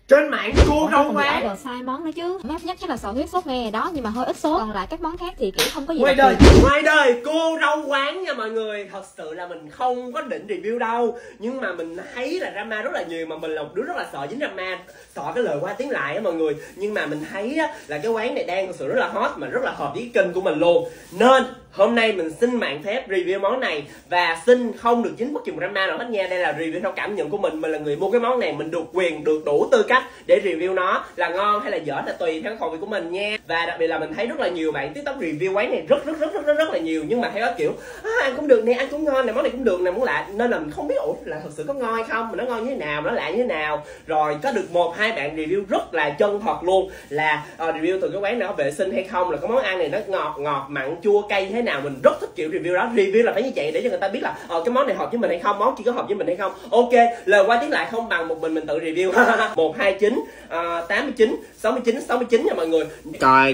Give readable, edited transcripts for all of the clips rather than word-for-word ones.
trên mạng cô đâu quán đồ sai món nữa chứ. Mắc nhất chắc là sò huyết sốt me đó, nhưng mà hơi ít sốt. Còn lại các món khác thì kiểu không có gì ngoài đời cô rau quán nha mọi người. Thật sự là mình không có định review đâu, nhưng mà mình thấy là drama rất là nhiều, mà mình là một đứa rất là sợ dính drama, sợ cái lời qua tiếng lại á mọi người. Nhưng mà mình thấy á, là cái quán này đang thực sự rất là hot, mà rất là hợp với cái kênh của mình luôn, nên hôm nay mình xin mạng phép review món này và xin không được dính bất kỳ một drama nào hết nha. Đây là review theo cảm nhận của mình là người mua cái món này, mình được quyền, được đủ tư cách để review nó là ngon hay là dở là tùy theo khẩu vị của mình nha. Và đặc biệt là mình thấy rất là nhiều bạn TikTok review quán này rất là nhiều, nhưng mà thấy có kiểu ăn cũng được nè, ăn cũng ngon nè, món này cũng được nè, món lạ, nên là mình không biết ủa là thật sự có ngon hay không, mà nó ngon như thế nào, nó lạ như thế nào. Rồi có được một hai bạn review rất là chân thật luôn, là review từ cái quán này có vệ sinh hay không, là có món ăn này nó ngọt mặn chua cay thế nào. Mình rất thích kiểu review đó. Review là phải như vậy để cho người ta biết là cái món này hợp với mình hay không, món kia có hợp với mình hay không. Ok, lời qua tiếng lại không bằng một mình tự review. 129 89 69 nha mọi người. Trời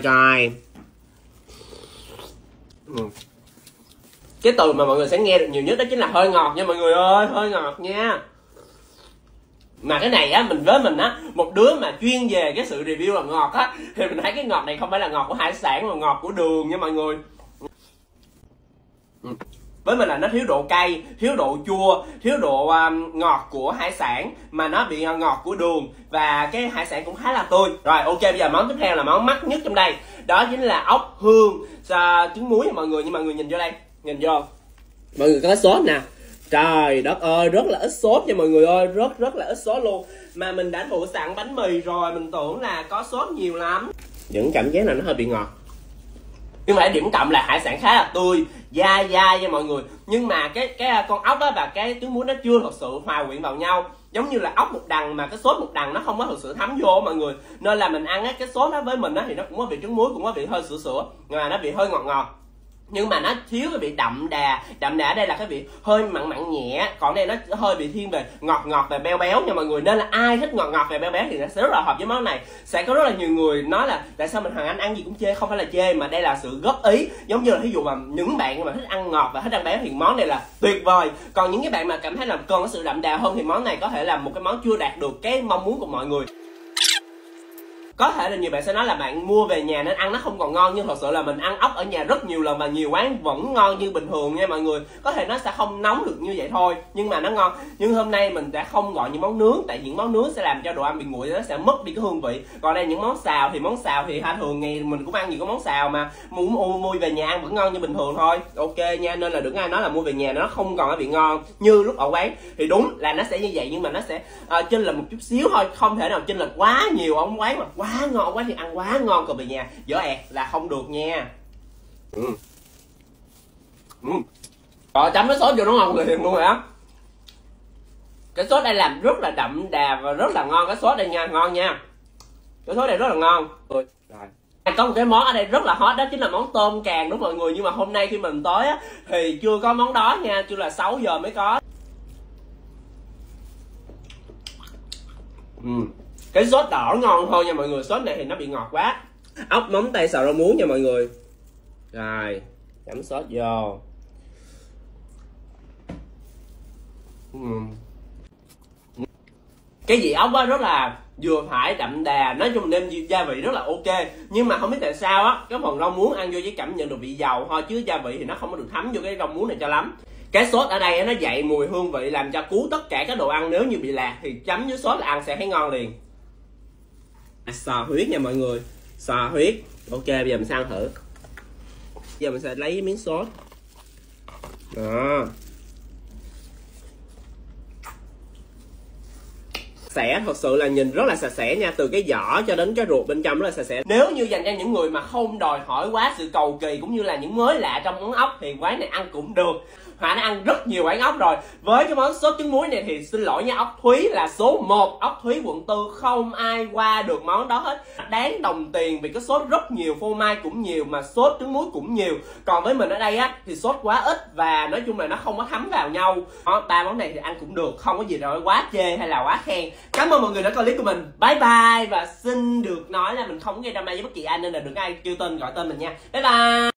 cái từ mà mọi người sẽ nghe được nhiều nhất đó chính là hơi ngọt nha mọi người ơi, hơi ngọt nha. Mà cái này á, với mình á, một đứa mà chuyên về cái sự review là ngọt á, thì mình thấy cái ngọt này không phải là ngọt của hải sản mà ngọt của đường nha mọi người. Với mình là nó thiếu độ cay, thiếu độ chua, thiếu độ ngọt của hải sản, mà nó bị ngọt của đường, và cái hải sản cũng khá là tươi. Rồi ok, bây giờ món tiếp theo là món mắc nhất trong đây, đó chính là ốc hương trứng muối nha mọi người. Nhưng mọi người nhìn vô đây, nhìn vô mọi người có cái sốt nè, trời đất ơi rất là ít sốt nha mọi người ơi, rất là ít sốt luôn. Mà mình đã phụ sẵn bánh mì rồi, mình tưởng là có sốt nhiều lắm. Những cảm giác là nó hơi bị ngọt, nhưng mà điểm cộng là hải sản khá là tươi, dai nha mọi người. Nhưng mà cái con ốc á và cái trứng muối nó chưa thật sự hòa quyện vào nhau, giống như là ốc một đằng mà cái sốt một đằng nó không có thực sự thấm vô mọi người. Nên là mình ăn á, cái sốt đó với mình á thì nó cũng có vị trứng muối, cũng có vị hơi sữa, mà nó bị hơi ngọt, nhưng mà nó thiếu cái vị đậm đà ở đây là cái vị hơi mặn nhẹ, còn đây nó hơi bị thiên về ngọt và béo nha mọi người. Nên là ai thích ngọt và béo thì nó sẽ rất là hợp với món này. Sẽ có rất là nhiều người nói là tại sao Hoàng Anh ăn gì cũng chê, không phải là chê mà đây là sự góp ý. Giống như là ví dụ mà những bạn mà thích ăn ngọt và thích ăn béo thì món này là tuyệt vời, còn những cái bạn mà cảm thấy là cần có sự đậm đà hơn thì món này có thể là một cái món chưa đạt được cái mong muốn của mọi người. Có thể là nhiều bạn sẽ nói là bạn mua về nhà nên ăn nó không còn ngon, nhưng thật sự là mình ăn ốc ở nhà rất nhiều lần và nhiều quán vẫn ngon như bình thường nha mọi người. Có thể nó sẽ không nóng được như vậy thôi, nhưng mà nó ngon. Nhưng hôm nay mình đã không gọi những món nướng, tại những món nướng sẽ làm cho đồ ăn bị nguội, nó sẽ mất đi cái hương vị. Còn đây những món xào thì thường ngày mình cũng ăn nhiều cái món xào mà mua về nhà ăn vẫn ngon như bình thường thôi. Ok nha, nên là đừng ai nói là mua về nhà nó không còn cái vị ngon như lúc ở quán. Thì đúng là nó sẽ như vậy, nhưng mà nó sẽ chênh lệch một chút xíu thôi, không thể nào chênh lệch quá nhiều. Ở quán mà quá ngon quá thì ăn quá ngon, còn về nhà dở ẹt là không được nha. Rồi chấm cái sốt vô nó ngon liền luôn rồi á. Cái sốt đây làm rất là đậm đà và rất là ngon. Cái sốt đây nha, ngon nha, cái sốt này rất là ngon. Rồi có một cái món ở đây rất là hot, đó chính là món tôm càng đúng mọi người. Nhưng mà hôm nay khi mình tới á, thì chưa có món đó nha, chưa là 6 giờ mới có. Cái sốt đỏ ngon thôi nha mọi người, sốt này thì nó bị ngọt quá. Ốc móng tay xào rau muống nha mọi người. Rồi chấm sốt vô. Cái vị ốc á rất là vừa phải, đậm đà, nói chung nêm gia vị rất là ok. Nhưng mà không biết tại sao á, cái phần rau muống ăn vô chỉ cảm nhận được vị dầu thôi, chứ gia vị thì nó không có được thấm vô cái rau muống này cho lắm. Cái sốt ở đây nó dậy mùi hương vị, làm cho cuốn tất cả các đồ ăn. Nếu như bị lạc thì chấm với sốt là ăn sẽ thấy ngon liền. Sò huyết nha mọi người, sò huyết. Ok, bây giờ mình sang thử. Giờ mình sẽ lấy miếng sốt đó. Sẻ thật sự là nhìn rất là sạch sẽ nha, từ cái vỏ cho đến cái ruột bên trong rất là sạch sẽ. Nếu như dành cho những người mà không đòi hỏi quá sự cầu kỳ cũng như là những mới lạ trong món ốc thì quán này ăn cũng được. Hòa đã ăn rất nhiều quán ốc rồi. Với cái món sốt trứng muối này thì xin lỗi nha, ốc Thúy là số 1, ốc Thúy quận 4, không ai qua được món đó hết. Đáng đồng tiền vì cái sốt rất nhiều, phô mai cũng nhiều, mà sốt trứng muối cũng nhiều. Còn với mình ở đây á thì sốt quá ít và nói chung là nó không có thấm vào nhau. Ba món này thì ăn cũng được, không có gì rồi quá chê hay là quá khen. Cảm ơn mọi người đã coi clip của mình. Bye bye, và xin được nói là mình không gây drama với bất kỳ ai nên là đừng ai kêu tên gọi tên mình nha. Bye bye.